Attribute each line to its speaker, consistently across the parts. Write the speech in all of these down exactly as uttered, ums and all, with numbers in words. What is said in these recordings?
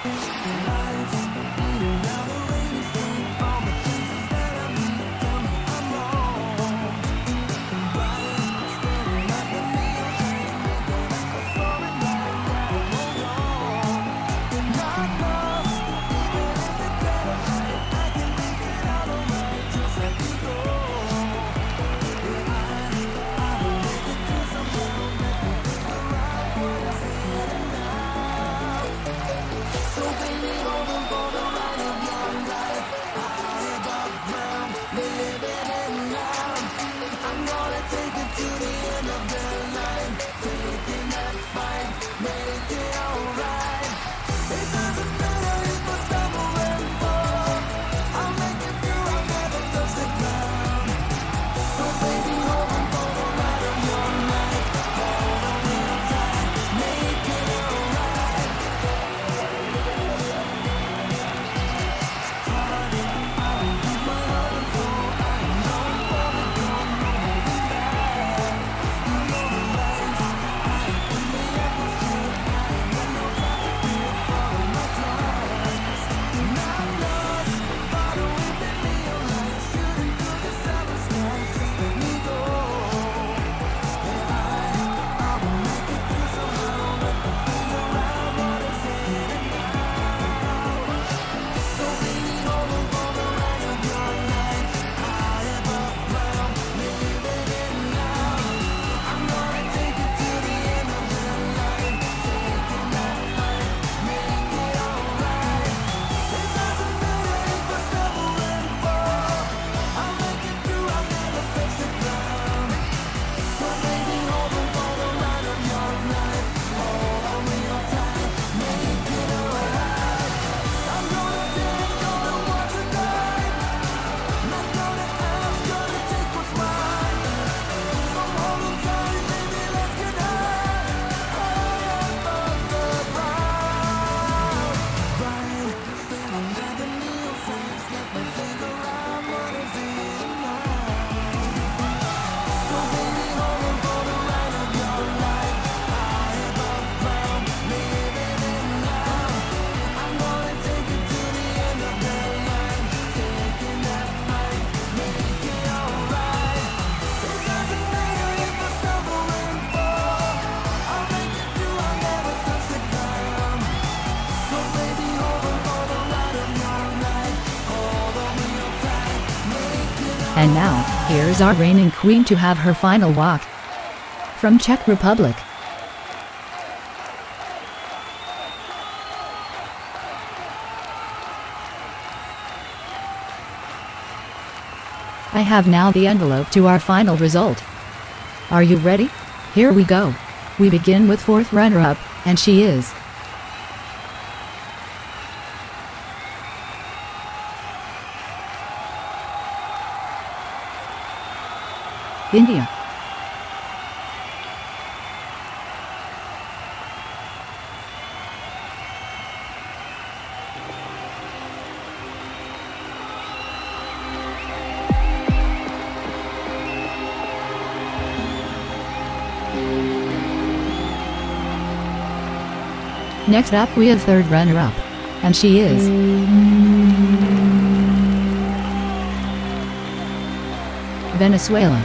Speaker 1: And now, here's our reigning queen to have her final walk. From Czech Republic. I have now the envelope to our final result. Are you ready? Here we go. We begin with fourth runner-up, and she is India. Next up we have third runner-up, and she is Venezuela.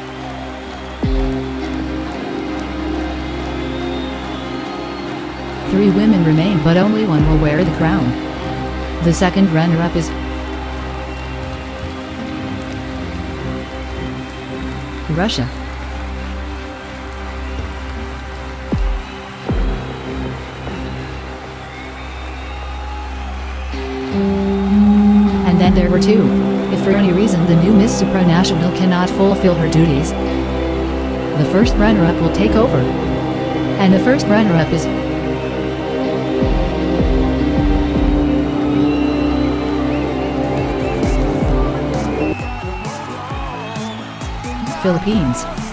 Speaker 1: Three women remain, but only one will wear the crown. The second runner-up is Russia. And then there were two. If for any reason the new Miss Supranational cannot fulfill her duties, the first runner-up will take over. And the first runner-up is Philippines.